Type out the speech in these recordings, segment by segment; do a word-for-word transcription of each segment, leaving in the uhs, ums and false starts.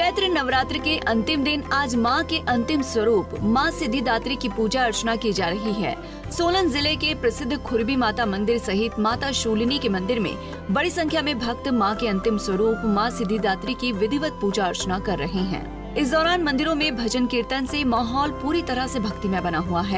चैत्र नवरात्र के अंतिम दिन आज मां के अंतिम स्वरूप मां सिद्धिदात्री की पूजा अर्चना की जा रही है। सोलन जिले के प्रसिद्ध खुरबी माता मंदिर सहित माता शूलिनी के मंदिर में बड़ी संख्या में भक्त मां के अंतिम स्वरूप मां सिद्धिदात्री की विधिवत पूजा अर्चना कर रहे हैं। इस दौरान मंदिरों में भजन कीर्तन से माहौल पूरी तरह से भक्तिमय बना हुआ है।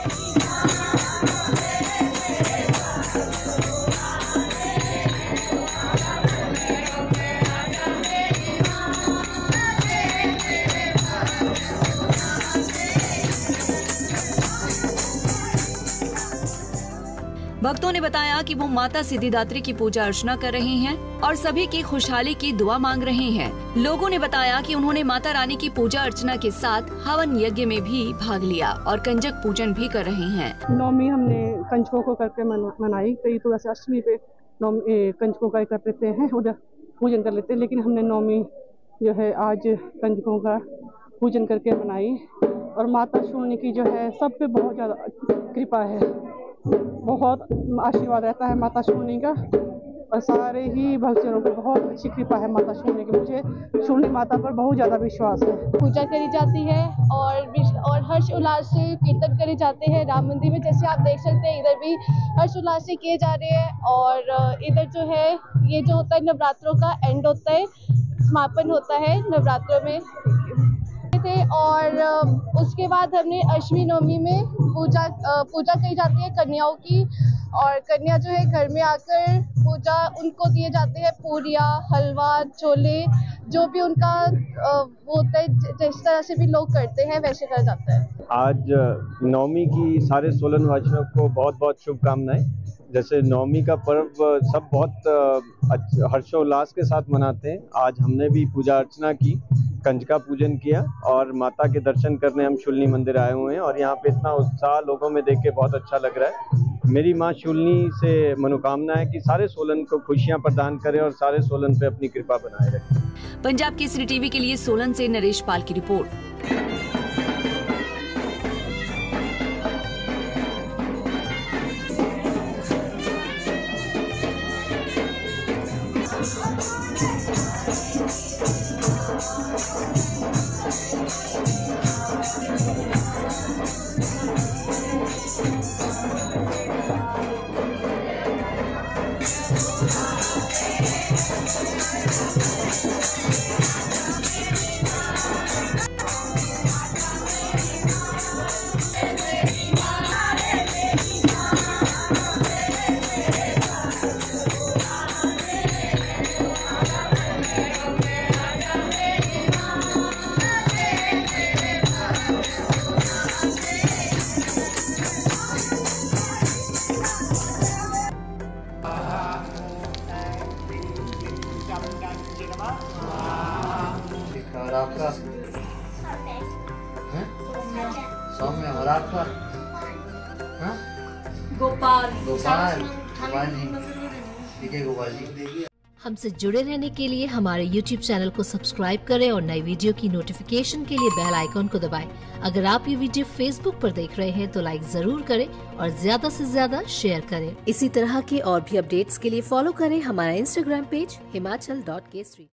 भक्तों ने बताया कि वो माता सिद्धिदात्री की पूजा अर्चना कर रहे हैं और सभी की खुशहाली की दुआ मांग रहे हैं। लोगों ने बताया कि उन्होंने माता रानी की पूजा अर्चना के साथ हवन यज्ञ में भी भाग लिया और कंजक पूजन भी कर रहे हैं। नौमी हमने कंजकों को करके मनाई। कई तो वैसे अष्टमी पे नौमी कंजकों का कर लेते हैं, उधर पूजन कर लेते हैं, लेकिन हमने नौमी जो है आज कंजकों का पूजन करके मनाई। और माता शूलिनी की जो है सब पे बहुत ज्यादा कृपा है, बहुत आशीर्वाद रहता है माता शूलिनी का और सारे ही भक्तजनों को बहुत अच्छी कृपा है माता शूलिनी की। मुझे शूलिनी माता पर बहुत ज़्यादा विश्वास है। पूजा करी जाती है और और हर्ष उल्लास से कीर्तन करे जाते हैं राम मंदिर में। जैसे आप देख सकते हैं इधर भी हर्ष उल्लास से किए जा रहे हैं। और इधर जो है ये जो होता है नवरात्रों का एंड होता है, समापन होता है नवरात्रों में थे। और उसके बाद हमने अष्टमी नवमी में पूजा पूजा की जाती है कन्याओं की। और कन्या जो है घर में आकर पूजा उनको दिए जाते हैं पूरिया, हलवा, छोले, जो भी उनका वो होता है, जिस तरह से भी लोग करते हैं वैसे करा जाता है। आज नवमी की सारे सोलन वासियों को बहुत बहुत शुभकामनाएं। जैसे नवमी का पर्व सब बहुत हर्षोल्लास के साथ मनाते हैं। आज हमने भी पूजा अर्चना की, कंजका पूजन किया और माता के दर्शन करने हम शूलिनी मंदिर आए हुए हैं। और यहाँ पे इतना उत्साह लोगों में देख के बहुत अच्छा लग रहा है। मेरी माँ शूलिनी से मनोकामना है कि सारे सोलन को खुशियाँ प्रदान करे और सारे सोलन पे अपनी कृपा बनाए रखे। पंजाब केसरी टीवी के लिए सोलन से नरेश पाल की रिपोर्ट। और आपका सौम्य और आपका गोपाल गोपाल गोपाल जी, ठीक है गोपाल जी। हमसे जुड़े रहने के लिए हमारे यूट्यूब चैनल को सब्सक्राइब करें और नई वीडियो की नोटिफिकेशन के लिए बेल आइकॉन को दबाएं। अगर आप ये वीडियो फेसबुक पर देख रहे हैं तो लाइक जरूर करें और ज्यादा से ज्यादा शेयर करें। इसी तरह के और भी अपडेट्स के लिए फॉलो करें हमारा Instagram page Himachal dot Kesari.